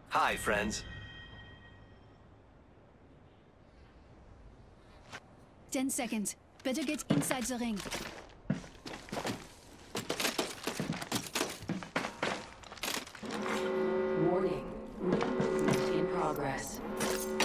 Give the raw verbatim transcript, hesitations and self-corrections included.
Hi, friends. Ten seconds. Better get inside the ring. Warning. Movement in progress.